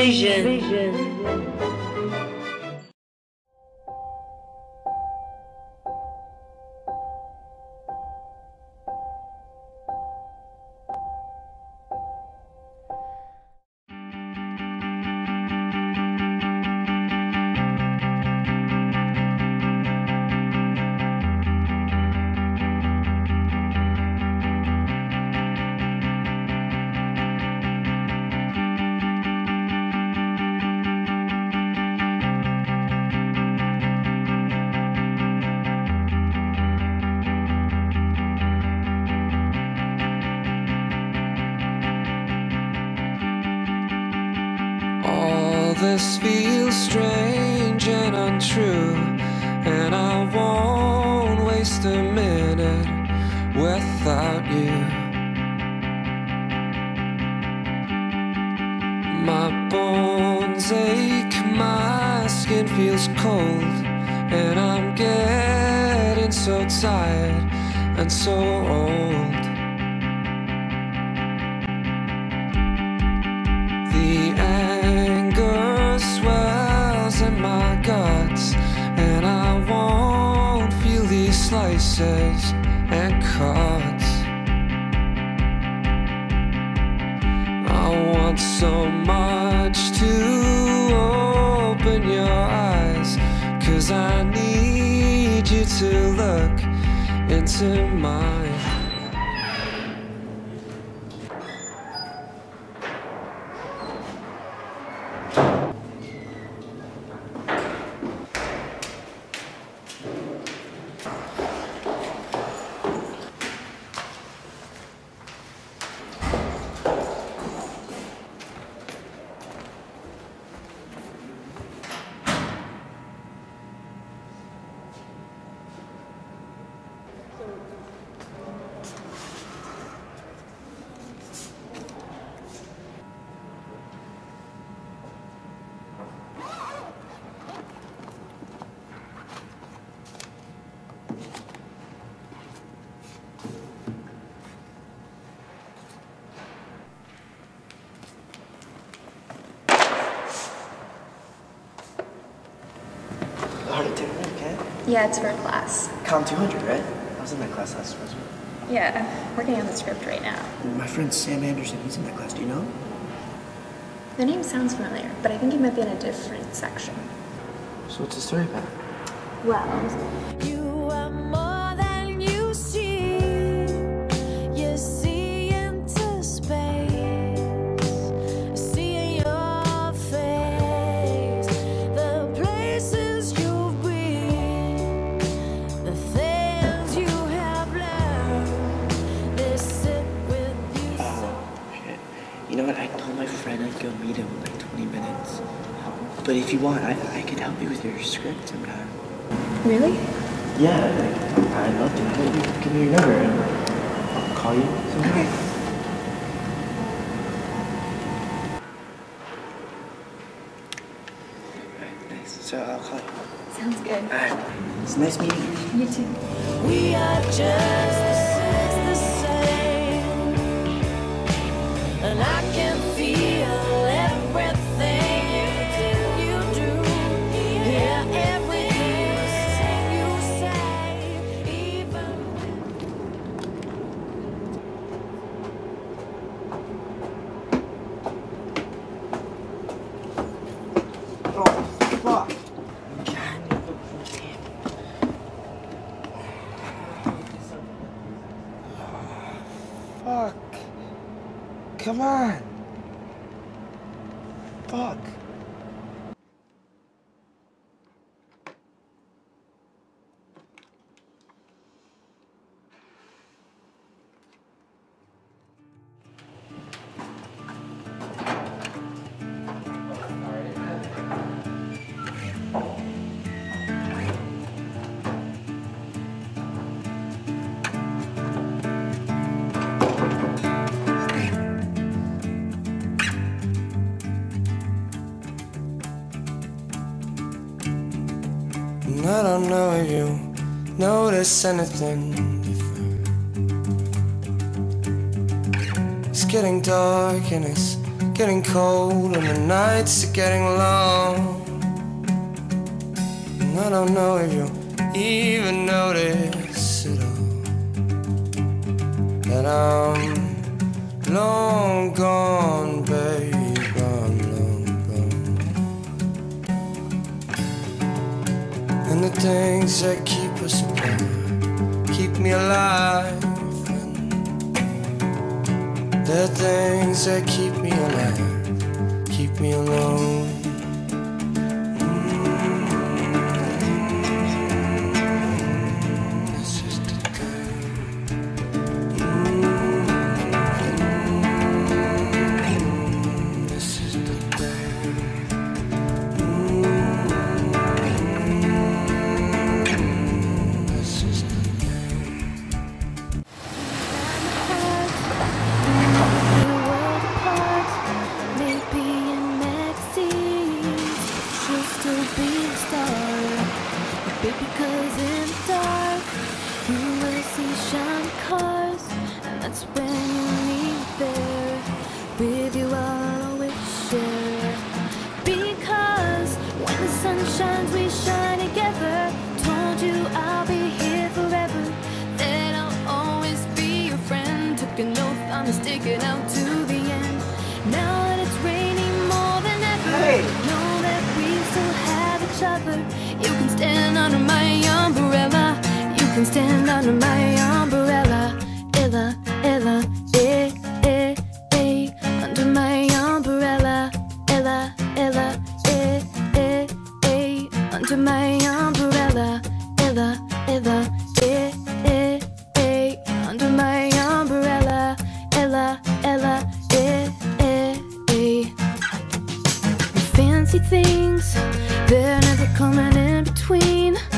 Envision. This feels strange and untrue, and I won't waste a minute without you. My bones ache, my skin feels cold, and I'm getting so tired and so old. The anger swells in my guts, and I won't feel these slices and cuts. I want so much to open your eyes, 'cause I need you to look into mine. Yeah, it's for a class. Com 200, right? I was in that class last semester. Yeah, I'm working on the script right now. My friend Sam Anderson, he's in that class. Do you know him? The name sounds familiar, but I think he might be in a different section. So what's the story about? Well, You are more than you see. You see into space. See in your face the places you've been, the things you have learned. They sit with you. Oh, shit. You know what? I told my friend I'd go meet him in like 20 minutes. But if you want, I could help you with your script sometime. really? Yeah, I'd love to. Give me your number and I'll call you sometime. Okay. Alright, nice. So I'll call you. Sounds good. Alright. It's nice meeting you. You too. We are just the same, and I can feel everything you do, hear everything you say, even Oh, fuck. Fuck. Come on. Fuck. I don't know if you notice anything different. It's getting dark and it's getting cold and the nights are getting long. And I don't know if you'll even notice at all that I'm long gone, babe, I'm long gone. And the things that keep us apart keep me alive, and the things that keep me alive keep me alone. Sticking out to the end. Now that it's raining more than ever, know that we still have each other. You can stand under my umbrella. You can stand under my umbrella. Ella, Ella, eh, eh, eh. Under my umbrella. Ella, Ella, eh, eh, eh. Under my umbrella. Ella, Ella, eh, eh, eh. Under my umbrella. Ella, Ella, eh, eh, eh. Fancy things, they're never coming in between.